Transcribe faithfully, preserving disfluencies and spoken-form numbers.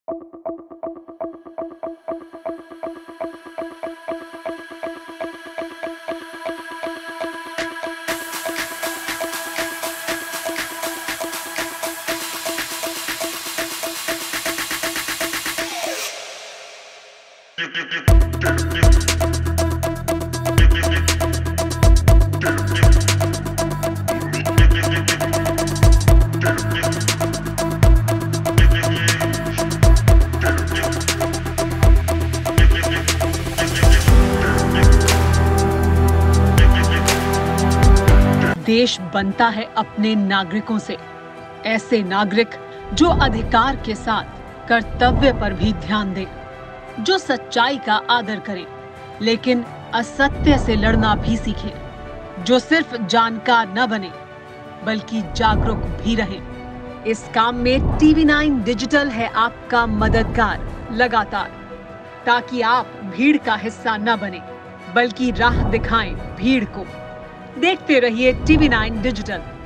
देश बनता है अपने नागरिकों से। ऐसे नागरिक जो अधिकार के साथ कर्तव्य पर भी ध्यान दें, जो सच्चाई का आदर करें लेकिन असत्य से लड़ना भी सीखें, जो सिर्फ जानकार न बने बल्कि जागरूक भी रहें। इस काम में टीवी नाइन डिजिटल है आपका मददगार लगातार, ताकि आप भीड़ का हिस्सा न बने बल्कि राह दिखाएं भीड़ को। देखते रहिए टीवी नाइन डिजिटल।